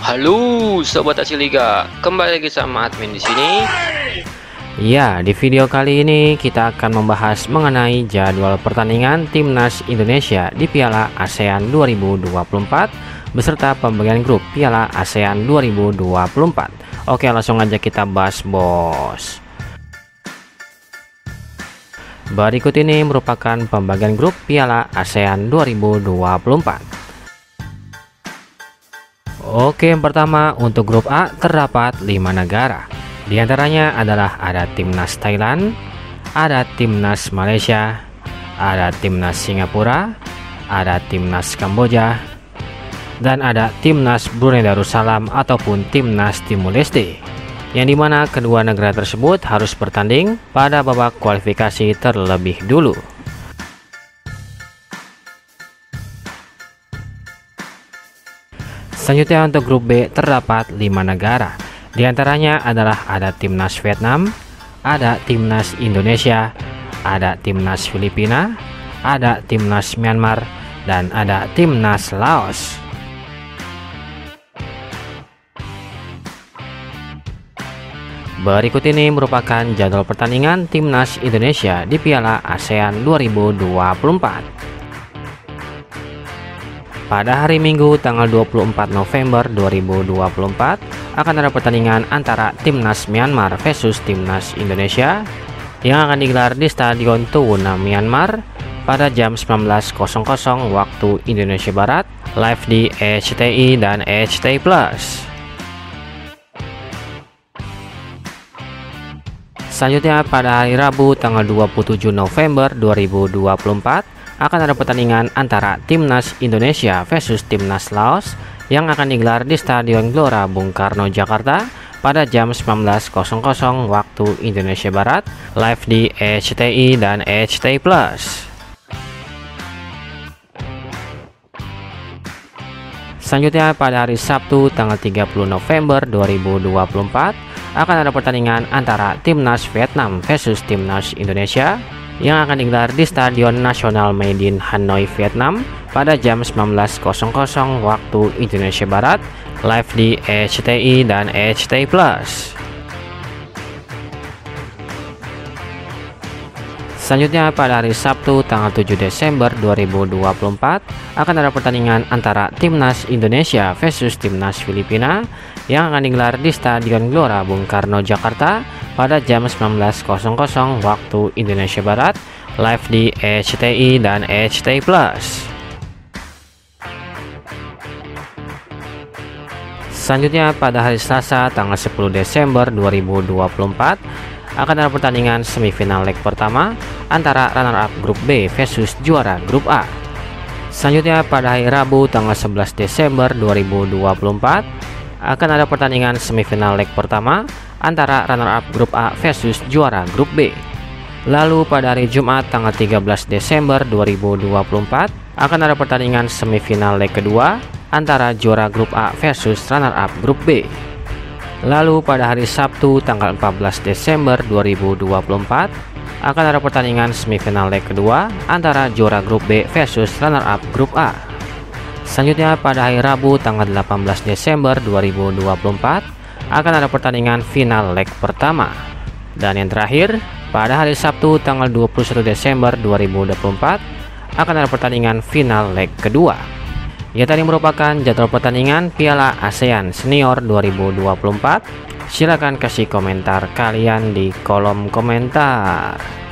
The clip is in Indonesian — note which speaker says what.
Speaker 1: Halo Sobat Aksi Liga, kembali lagi sama admin di sini.
Speaker 2: Ya, di video kali ini kita akan membahas mengenai jadwal pertandingan Timnas Indonesia di Piala ASEAN 2024 beserta pembagian grup Piala ASEAN 2024. Oke, langsung aja kita bahas, bos. Berikut ini merupakan pembagian grup Piala ASEAN 2024. Oke, yang pertama untuk grup A terdapat 5 negara. Di antaranya adalah ada Timnas Thailand, ada Timnas Malaysia, ada Timnas Singapura, ada Timnas Kamboja, dan ada Timnas Brunei Darussalam ataupun Timnas Timur Leste, yang dimana kedua negara tersebut harus bertanding pada babak kualifikasi terlebih dulu. Selanjutnya untuk grup B terdapat 5 negara. Di antaranya adalah ada Timnas Vietnam, ada Timnas Indonesia, ada Timnas Filipina, ada Timnas Myanmar, dan ada Timnas Laos. Berikut ini merupakan jadwal pertandingan Timnas Indonesia di Piala ASEAN 2024. Pada hari Minggu tanggal 24 November 2024 akan ada pertandingan antara Timnas Myanmar versus Timnas Indonesia yang akan digelar di Stadion Tuna Myanmar pada jam 19.00 waktu Indonesia Barat, live di SCTI dan SCTI Plus. Selanjutnya pada hari Rabu tanggal 27 November 2024 akan ada pertandingan antara Timnas Indonesia versus Timnas Laos yang akan digelar di Stadion Gelora Bung Karno, Jakarta pada jam 19.00 waktu Indonesia Barat, live di SCTI dan SCTI Plus. Selanjutnya pada hari Sabtu tanggal 30 November 2024 akan ada pertandingan antara Timnas Vietnam versus Timnas Indonesia yang akan digelar di Stadion Nasional Maidin Hanoi, Vietnam pada jam 19.00 waktu Indonesia Barat, live di SCTI dan SCTI Plus. Selanjutnya pada hari Sabtu tanggal 7 Desember 2024 akan ada pertandingan antara Timnas Indonesia versus Timnas Filipina yang akan digelar di Stadion Gelora Bung Karno, Jakarta pada jam 19.00 waktu Indonesia Barat, live di SCTI dan SCTI Plus. Selanjutnya pada hari Selasa tanggal 10 Desember 2024 akan ada pertandingan semifinal leg pertama antara runner-up grup B versus juara grup A. Selanjutnya pada hari Rabu tanggal 11 Desember 2024 akan ada pertandingan semifinal leg pertama antara runner-up grup A versus juara grup B. Lalu pada hari Jumat tanggal 13 Desember 2024 akan ada pertandingan semifinal leg kedua antara juara grup A versus runner-up grup B. Lalu pada hari Sabtu tanggal 14 Desember 2024 akan ada pertandingan semifinal leg kedua antara juara grup B versus runner-up grup A. Selanjutnya pada hari Rabu tanggal 18 Desember 2024 akan ada pertandingan final leg pertama. Dan yang terakhir, pada hari Sabtu tanggal 21 Desember 2024 akan ada pertandingan final leg kedua. Ya, tadi merupakan jadwal pertandingan Piala ASEAN Senior 2024. Silakan kasih komentar kalian di kolom komentar.